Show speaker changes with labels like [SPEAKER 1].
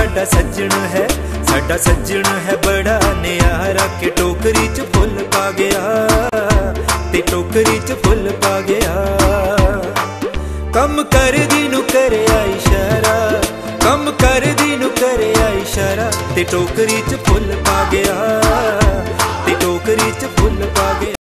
[SPEAKER 1] साडा सज्जन है, साडा सज्जन है बड़ा न्यारा के टोकरी च फुल पा गया, ते टोकरी च फुल पा गया। कम कर दी नू करे इशारा, कम कर दी नू करे इशारा, ते टोकरी च फुल पा गया, ते टोकरी च फुल पा गया।